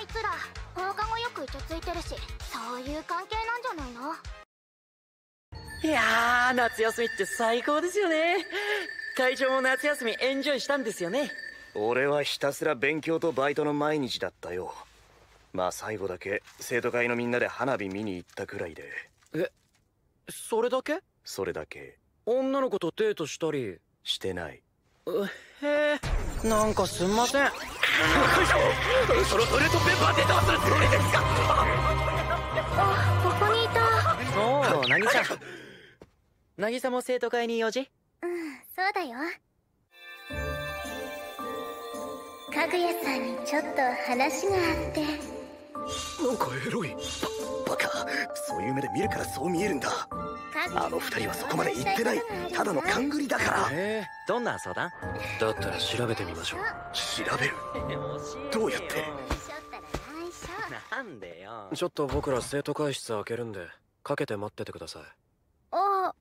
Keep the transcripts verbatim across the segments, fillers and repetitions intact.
つら放課後よくイチャついてるし、そういう関係なんじゃないの？ いやー、夏休みって最高ですよね。会長も夏休みエンジョイしたんですよね。 俺はひたすら勉強とバイトの毎日だったよ。まあ最後だけ生徒会のみんなで花火見に行ったくらいで。 え、それだけ？ それだけ。 女の子とデートしたりしてない。 うへえ、なんかすんません。 そのトイレットペーパーでどうするつもりですか？ あ、ここにいた。 おお、渚。渚も生徒会に用事？ うん、そうだよ。かぐやさんにちょっと話があって。 なんかエロい。バカ、そういう目で見るからそう見えるんだ。あの二人はそこまで言ってない。ただの勘繰りだから。 へえ、どんな相談？ だったら調べてみましょう。調べる？どうやって？ なんでよ。 ちょっと僕ら生徒会室開けるんでかけて待っててください。 あ、はい。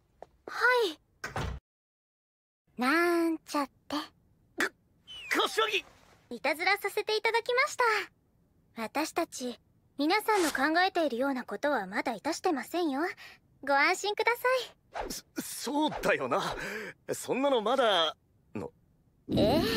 なんちゃって。 柏木！ いたずらさせていただきました。私たち皆さんの考えているようなことはまだいたしてませんよ。ご安心ください。 そ、そうだよな。そんなのまだの。 ええ、も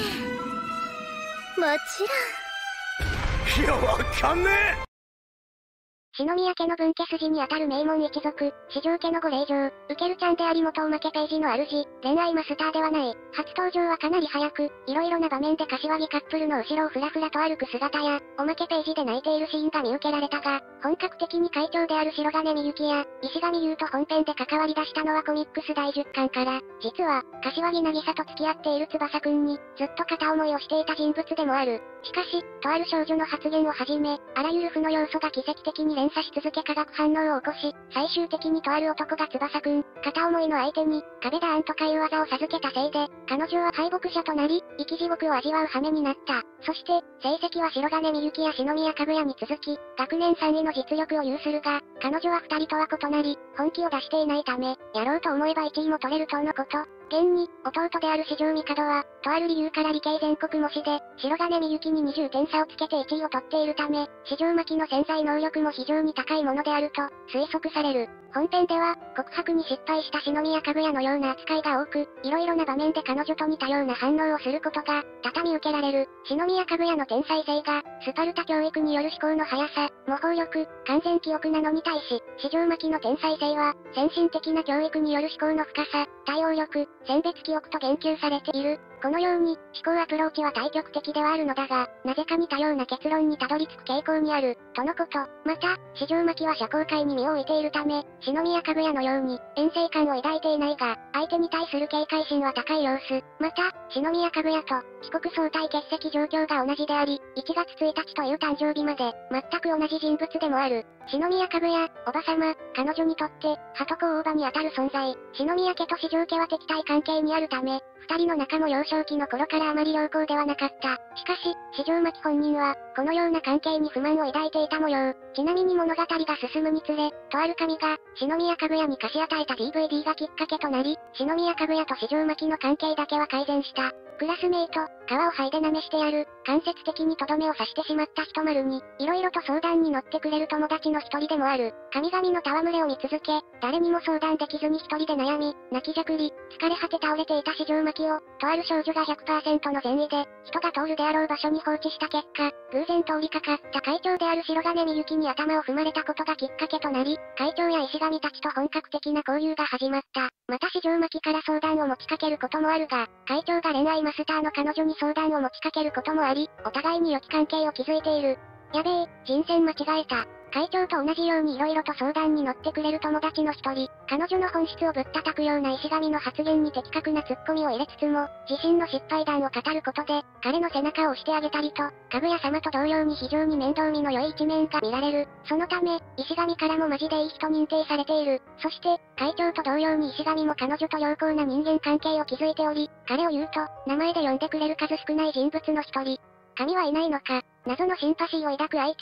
ちろん。 いや、わかんねえ。 篠宮家の分家筋にあたる名門一族、四条家のご令嬢、ウケルちゃんであり元おまけページの主、恋愛マスターではない。初登場はかなり早く、いろいろな場面で柏木カップルの後ろをふらふらと歩く姿や、おまけページで泣いているシーンが見受けられたが、本格的に会長である白金みゆきや、石上優と本編で関わり出したのはコミックスだいじゅっかんから、実は、柏木渚と付き合っている翼くんに、ずっと片思いをしていた人物でもある。しかし、とある少女の発言をはじめ、あらゆる負の要素が奇跡的に連鎖し続け化学反応を起こし、最終的にとある男が翼くん、片思いの相手に、壁ダーンとかいう技を授けたせいで、彼女は敗北者となり、生き地獄を味わう羽目になった。そして、成績は白金みゆきや篠宮かぐやに続き、学年さんいの実力を有するが、彼女はふたりとは異なり、本気を出していないため、やろうと思えばいちいも取れるとのこと。現に、弟である四条帝は、とある理由から理系全国模試で、白金みゆきににじゅってん差をつけていちいを取っているため、四条巻の潜在能力も非常に高いものであると、推測される。本編では、告白に失敗した篠宮かぐやのような扱いが多く、いろいろな場面で彼女と似たような反応をすることが、多々見受けられる。篠宮かぐやの天才性が、スパルタ教育による思考の速さ、模倣力、完全記憶なのに対し、四条巻の天才性は、先進的な教育による思考の深さ、対応力、選別記憶と言及されている。このように、思考アプローチは対極的ではあるのだが、なぜか似たような結論にたどり着く傾向にある、とのこと。また、四条巻は社交界に身を置いているため、篠宮かぐやのように、遠征感を抱いていないが、相手に対する警戒心は高い様子。また、篠宮かぐやと、帰国相対欠席状況が同じであり、いちがつついたちという誕生日まで、全く同じ人物でもある。篠宮かぐや、おばさま、彼女にとって、鳩子大場にあたる存在。篠宮家と四条家は敵対関係にあるため、二人の仲も幼少期の頃からあまり良好ではなかった。しかし、四条巻本人は、このような関係に不満を抱いていた模様。ちなみに物語が進むにつれ、とある神が、篠宮かぐやに貸し与えた ディーブイディー がきっかけとなり、篠宮かぐやと四条巻の関係だけは改善した。クラスメイト、皮を剥いで舐めしてやる、間接的にとどめを刺してしまった人丸に、色々と相談に乗ってくれる友達の一人でもある。神々の戯れを見続け、誰にも相談できずに一人で悩み、泣きじゃくり、疲れ果て倒れていた四条巻を、とある少女が ひゃくパーセント の善意で、人が通るであろう場所に放置した結果、偶然通りかかった会長である白金みゆきに頭を踏まれたことがきっかけとなり、会長や石神たちと本格的な交流が始まった。また四条巻から相談を持ちかけることもあるが、会長が恋愛マスターの彼女に相談を持ちかけることもあり、お互いに良き関係を築いている。やべえ、人選間違えた。会長と同じように色々と相談に乗ってくれる友達の一人、彼女の本質をぶったたくような石神の発言に的確なツッコミを入れつつも、自身の失敗談を語ることで、彼の背中を押してあげたりと、かぐや様と同様に非常に面倒見の良い一面が見られる。そのため、石神からもマジでいい人認定されている。そして、会長と同様に石神も彼女と良好な人間関係を築いており、彼を言うと、名前で呼んでくれる数少ない人物の一人。神はいないのか、謎のシンパシーを抱く相手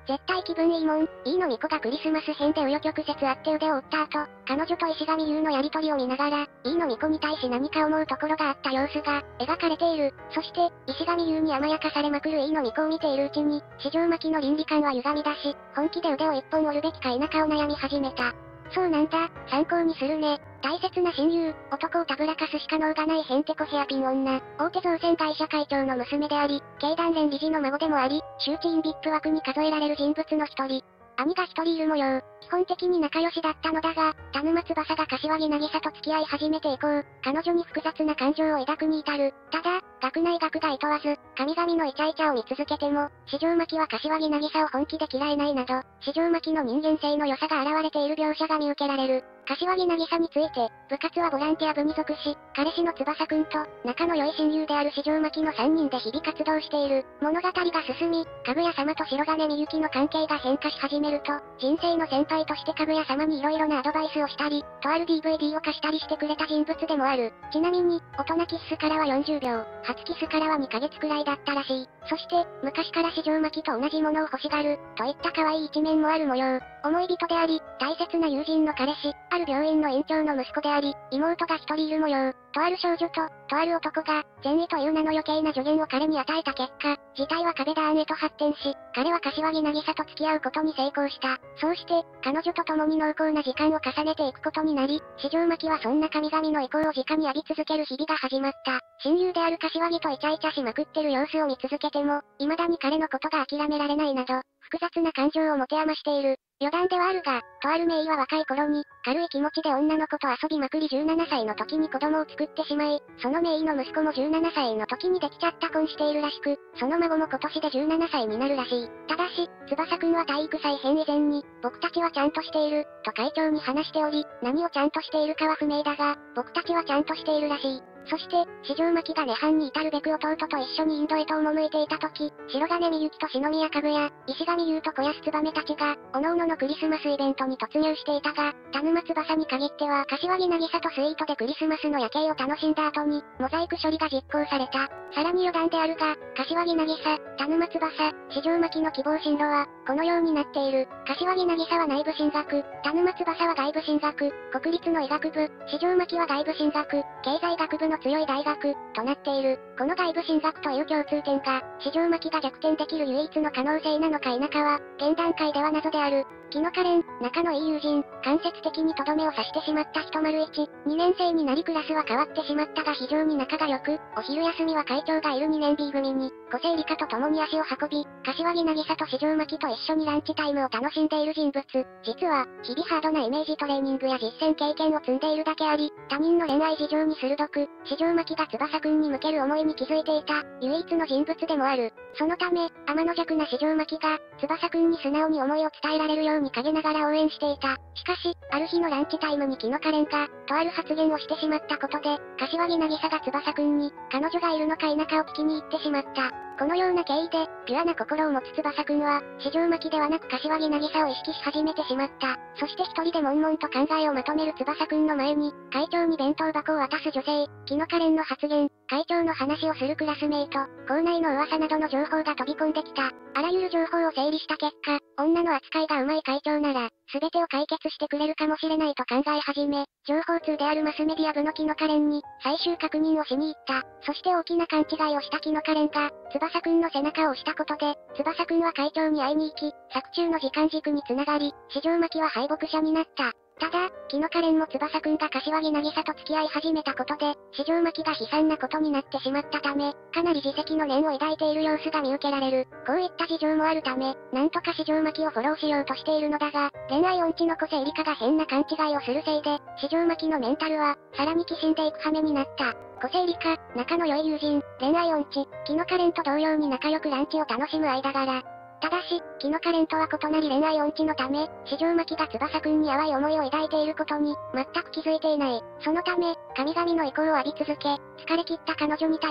絶対気分いいもん。飯野美子がクリスマス編で紆余曲折あって腕を折った後、彼女と石上優のやりとりを見ながら、飯野美子に対し何か思うところがあった様子が描かれている。そして、石上優に甘やかされまくる飯野美子を見ているうちに、四条巻の倫理観は歪み出し、本気で腕を一本折るべきか否かを悩み始めた。そうなんだ、参考にするね。大切な親友、男をたぶらかすしか能がないヘンテコヘアピン女、大手造船会社会長の娘であり、経団連理事の孫でもあり、周知員 ブイアイピー 枠に数えられる人物の一人。兄が一人いる模様。基本的に仲良しだったのだが、田沼翼が柏木渚と付き合い始めて以降、彼女に複雑な感情を抱くに至る。ただ、学内学が厭わず、神々のイチャイチャを見続けても、四条巻は柏木渚を本気で嫌えないなど、四条巻の人間性の良さが現れている描写が見受けられる。柏木渚について、部活はボランティア部に属し、彼氏の翼くんと、仲の良い親友である四条巻のさんにんで日々活動している。物語が進み、かぐや様と白金みゆきの関係が変化し始めると、人生の先輩としてかぐや様に色々なアドバイスをしたり、とある ディーブイディー を貸したりしてくれた人物でもある。ちなみに、大人キッスからはよんじゅうびょう、初キスからはにかげつくらいだったらしい。そして、昔から四条巻と同じものを欲しがる、といった可愛い一面もある模様。思い人であり、大切な友人の彼氏、ある病院の院長の息子であり、妹が一人いる模様。とある少女と、とある男が、善意という名の余計な助言を彼に与えた結果、事態は壁ダーンへと発展し、彼は柏木渚と付き合うことに成功した。そうして、彼女と共に濃厚な時間を重ねていくことになり、四条巻はそんな神々の意向を直に浴び続ける日々が始まった。親友である柏木とイチャイチャしまくってる様子を見続けても、未だに彼のことが諦められないなど、複雑な感情を持て余している。余談ではあるが、とある名医は若い頃に、軽い気持ちで女の子と遊びまくりじゅうななさいの時に子供を作ってしまい、その名医の息子もじゅうななさいの時にできちゃった婚しているらしく、その孫も今年でじゅうななさいになるらしい。ただし、翼くんは体育祭編以前に、僕たちはちゃんとしている、と会長に話しており、何をちゃんとしているかは不明だが、僕たちはちゃんとしているらしい。そして、四条巻が涅槃に至るべく弟と一緒にインドへと赴いていた時、白金みゆきと篠宮かぐや、石上優と小安燕たちが、各々のクリスマスイベントに突入していたが、田沼翼に限っては柏木渚とスイートでクリスマスの夜景を楽しんだ後に、モザイク処理が実行された。さらに余談であるが、柏木渚、田沼翼、四条巻の希望進路は、このようになっている。柏木渚は内部進学、田沼翼は外部進学、国立の医学部、四条巻は外部進学、経済学部の強い大学、となっている。この外部進学という共通点が、四条巻が逆転できる唯一の可能性なのか否かは、現段階では謎である。木のカレン、仲のいい友人、間接的にとどめを刺してしまった人丸一、にねん生になりクラスは変わってしまったが非常に仲が良く、お昼休みは会長がいるにねん B 組に、個性理科と共に足を運び、柏木渚と四条巻と一緒にランチタイムを楽しんでいる人物。実は、日々ハードなイメージトレーニングや実践経験を積んでいるだけあり、他人の恋愛事情に鋭く、四条巻が翼くんに向ける思いに気づいていた、唯一の人物でもある。そのため、天の弱な四条巻が、翼くんに素直に思いを伝えられるように陰ながら応援していた。しかし、ある日のランチタイムに木のカレンが、とある発言をしてしまったことで、柏木渚が翼くんに、彼女がいるのか否かを聞きに行ってしまった。このような経緯で、ピュアな心を持つ翼くんは、四条巻ではなく柏木渚を意識し始めてしまった。そして一人で悶々と考えをまとめる翼くんの前に、会長に弁当箱を渡す女性、木のカレンの発言、会長の話をするクラスメイト、校内の噂などの情報が飛び込んできた。あらゆる情報を整理した結果、女の扱いがうまい会長なら、すべてを解決してくれるかもしれないと考え始め、情報通であるマスメディア部の木のカレンに、最終確認をしに行った。そして大きな勘違いをした木のカレンが、翼くんの背中を押したことで、翼くんは会長に会いに行き、作中の時間軸につながり、四条巻は敗北者になった。ただ、木のカレンも翼くんが柏木渚と付き合い始めたことで、四条巻が悲惨なことになってしまったため、かなり自責の念を抱いている様子が見受けられる。こういった事情もあるため、なんとか四条巻をフォローしようとしているのだが、恋愛音痴の個性理科が変な勘違いをするせいで、四条巻のメンタルは、さらにきしんでいく羽目になった。個性理科、仲の良い友人、恋愛音痴、木のカレンと同様に仲良くランチを楽しむ間柄。ただし、木のカレンとは異なり恋愛音痴のため、四条巻が翼くんに淡い思いを抱いていることに、全く気づいていない。そのため、神々の意向を浴び続け、疲れ切った彼女に対し、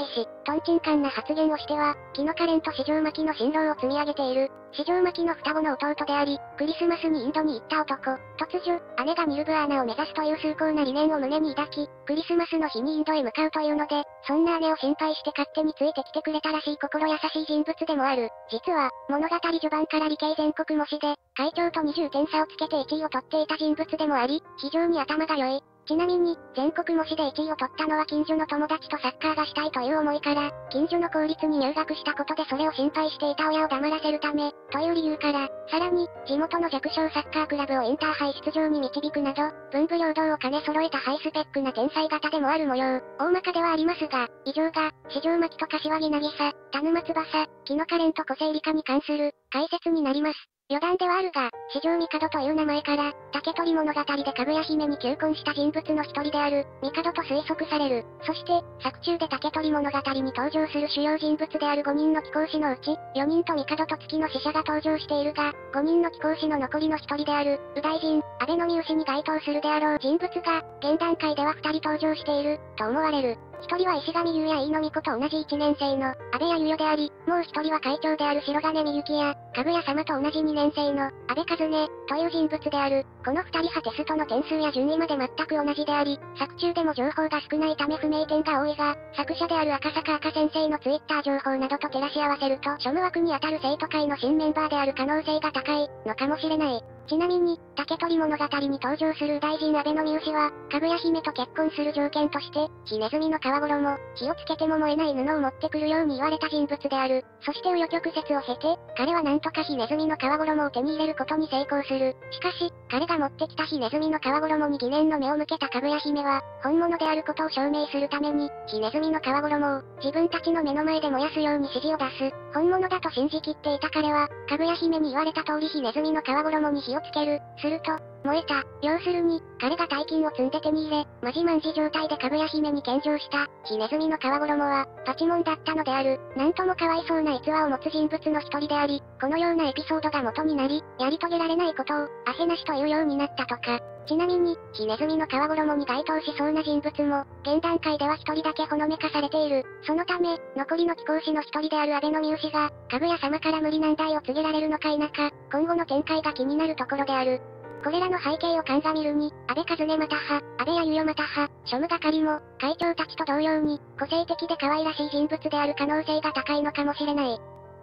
トンチンカンな発言をしては、キノカレンと四条巻の辛労を積み上げている。四条巻の双子の弟であり、クリスマスにインドに行った男。突如、姉がニルブアーナを目指すという崇高な理念を胸に抱き、クリスマスの日にインドへ向かうというので、そんな姉を心配して勝手についてきてくれたらしい心優しい人物でもある。実は、物語序盤から理系全国模試で、会長とにじゅうてん差をつけていちいを取っていた人物でもあり、非常に頭が良い。ちなみに、全国模試でいちいを取ったのは近所の友達とサッカーがしたいという思いから、近所の公立に入学したことでそれを心配していた親を黙らせるため、という理由から、さらに、地元の弱小サッカークラブをインターハイ出場に導くなど、文武両道を兼ね揃えたハイスペックな天才型でもある模様。大まかではありますが、以上が、四条巻と柏木渚、田沼翼、キノカレンと個性理科に関する、解説になります。余談ではあるが、四条帝という名前から、竹取物語でかぐや姫に求婚した人物の一人である、帝と推測される。そして、作中で竹取物語に登場する主要人物であるごにんの貴公子のうち、よにんと帝と月の使者が登場しているが、ごにんの貴公子の残りの一人である、右大臣、安倍の牛に該当するであろう人物が、現段階ではふたり登場している、と思われる。一人は石上優也飯野美子と同じいちねん生の、安倍弥生であり、もう一人は会長である白金みゆきや、かぐや様と同じにねん生の、安倍和音、という人物である。この二人はテストの点数や順位まで全く同じであり、作中でも情報が少ないため不明点が多いが、作者である赤坂赤先生のツイッター情報などと照らし合わせると、庶務枠にあたる生徒会の新メンバーである可能性が高い、のかもしれない。ちなみに、竹取物語に登場する大臣安倍の三牛は、かぐや姫と結婚する条件として、火ネズミの皮衣、火をつけても燃えない布を持ってくるように言われた人物である。そして紆余曲折を経て、彼はなんとか火ネズミの皮衣を手に入れることに成功する。しかし、彼が持ってきた火ネズミの皮衣に疑念の目を向けたかぐや姫は、本物であることを証明するために、火ネズミの皮衣を、自分たちの目の前で燃やすように指示を出す。本物だと信じきっていた彼は、かぐや姫に言われた通り火ネズミの皮衣に火をつける。すると、燃えた。要するに、彼が大金を積んで手に入れ、まじまんじ状態でかぐや姫に献上した、火ネズミの皮衣は、パチモンだったのである。なんともかわいそうな逸話を持つ人物の一人であり、このようなエピソードが元になり、やり遂げられないことを、アヘなしというようになったとか。ちなみに、火ネズミの皮衣に該当しそうな人物も、現段階では一人だけほのめかされている。そのため、残りの貴公子の一人である安倍の三牛が、かぐや様から無理難題を告げられるのか否か、今後の展開が気になるところである。これらの背景を鑑みるに、安倍和音または、安倍弥生または、庶務係も、会長たちと同様に、個性的で可愛らしい人物である可能性が高いのかもしれない。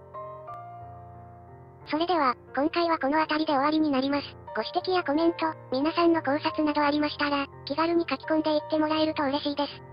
それでは、今回はこの辺りで終わりになります。ご指摘やコメント、皆さんの考察などありましたら、気軽に書き込んでいってもらえると嬉しいです。